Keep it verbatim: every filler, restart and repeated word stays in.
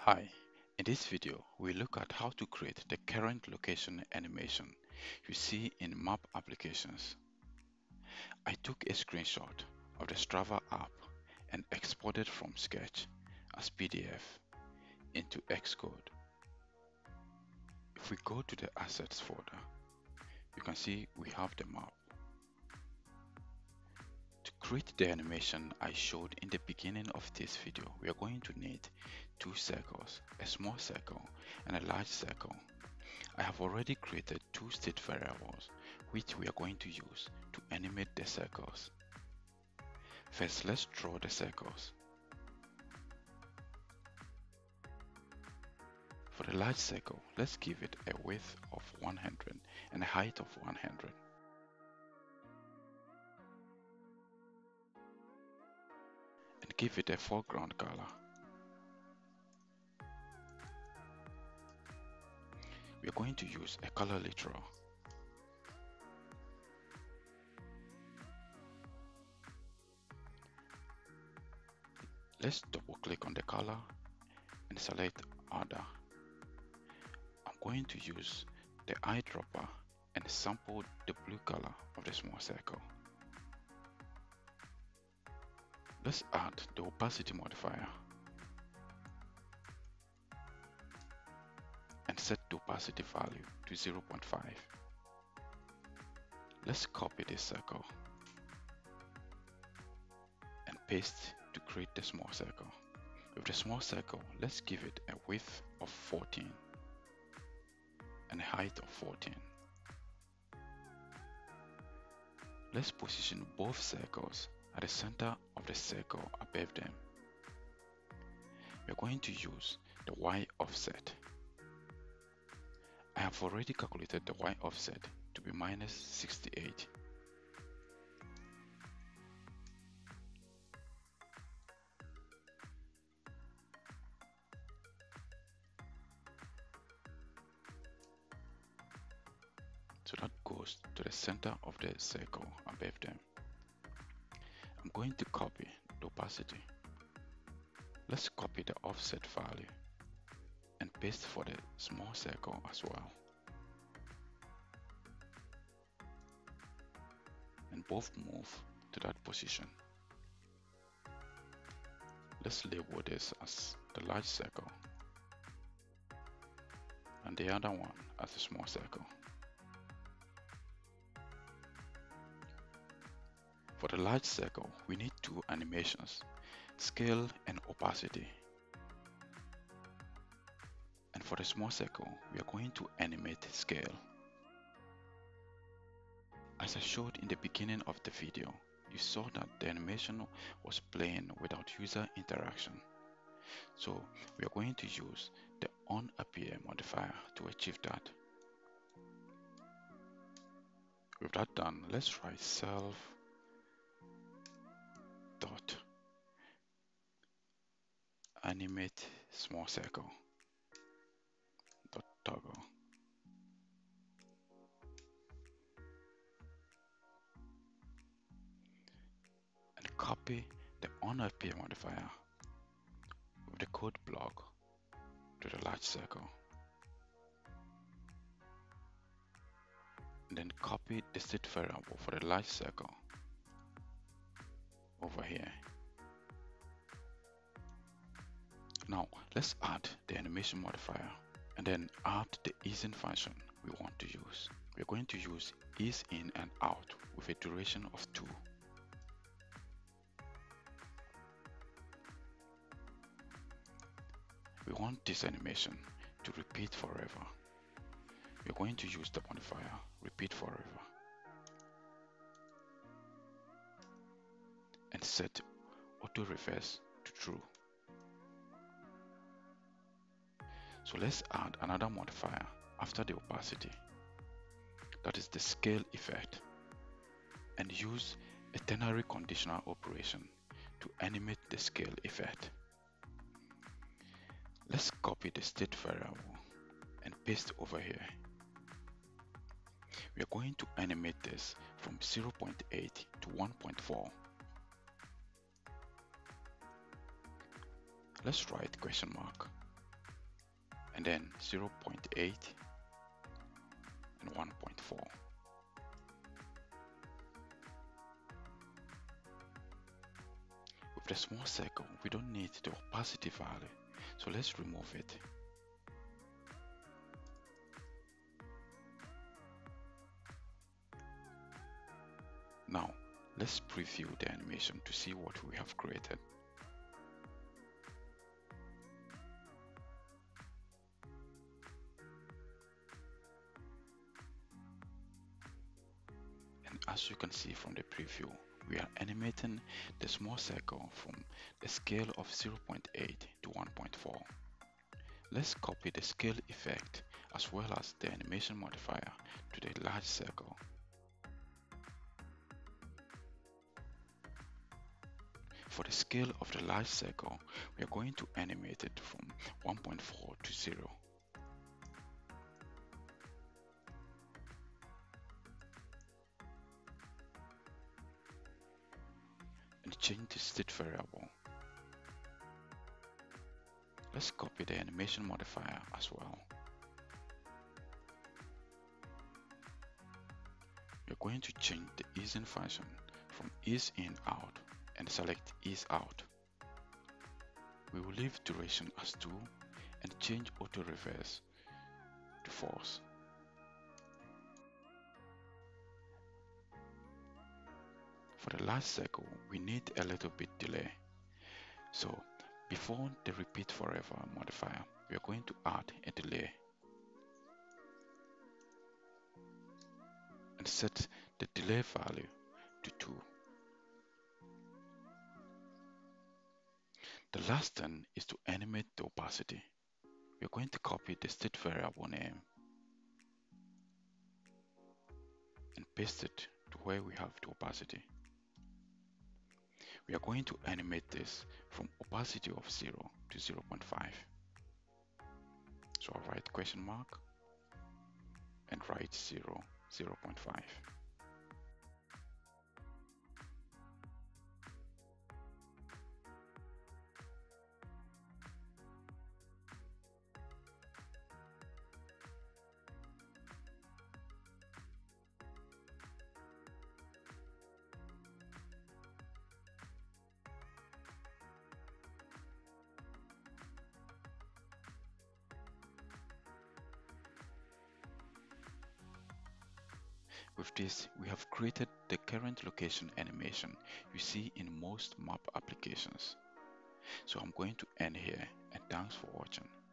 Hi, in this video we look at how to create the current location animation you see in map applications. I took a screenshot of the Strava app and exported from Sketch as P D F into Xcode. If we go to the Assets folder, you can see we have the map. To create the animation I showed in the beginning of this video, we are going to need two circles, a small circle and a large circle. I have already created two state variables which we are going to use to animate the circles. First, let's draw the circles. For the large circle, let's give it a width of one hundred and a height of one hundred. And give it a foreground color. We are going to use a color literal. Let's double click on the color and select Other. I'm going to use the eyedropper and sample the blue color of the small circle. Let's add the opacity modifier and set the opacity value to zero point five. Let's copy this circle and paste to create the small circle. With the small circle, let's give it a width of fourteen and a height of fourteen. Let's position both circles at the center of the circle above them. We're going to use the Y offset. I have already calculated the Y offset to be minus sixty-eight. So that goes to the center of the circle above them. I'm going to copy the opacity. Let's copy the offset value and paste for the small circle as well. And both move to that position. Let's label this as the large circle and the other one as the small circle. For the large circle, we need two animations, scale and opacity. And for the small circle, we are going to animate scale. As I showed in the beginning of the video, you saw that the animation was playing without user interaction. So we are going to use the onAppear modifier to achieve that. With that done, let's write self dot animate small circle dot toggle. And copy the onAppear modifier with the code block to the large circle. And then copy the state variable for the large circle over here. Now let's add the animation modifier and then add the ease in function we want to use. We're going to use ease in and out with a duration of two. We want this animation to repeat forever. We're going to use the modifier repeat forever and set auto reverse to true. So let's add another modifier after the opacity, that is the scale effect, and use a ternary conditional operation to animate the scale effect. Let's copy the state variable and paste over here. We are going to animate this from zero point eight to one point four. Let's write question mark and then zero point eight and one point four. With the small circle, we don't need the opacity value, so let's remove it. Now, let's preview the animation to see what we have created. And as you can see from the preview, we are animating the small circle from the scale of zero point eight to one point four. Let's copy the scale effect as well as the animation modifier to the large circle. For the scale of the large circle, we are going to animate it from one point four to zero. And change the state variable. Let's copy the animation modifier as well. We're going to change the easing function from ease in out and select ease out. We will leave duration as two and change auto reverse to false. For the last circle, we need a little bit delay. So before the repeat forever modifier, we are going to add a delay and set the delay value to two. The last thing is to animate the opacity. We are going to copy the state variable name and paste it to where we have the opacity. We are going to animate this from opacity of zero to zero point five. So I'll write question mark and write zero, zero point five. With this, we have created the current location animation you see in most map applications. So I'm going to end here, and thanks for watching.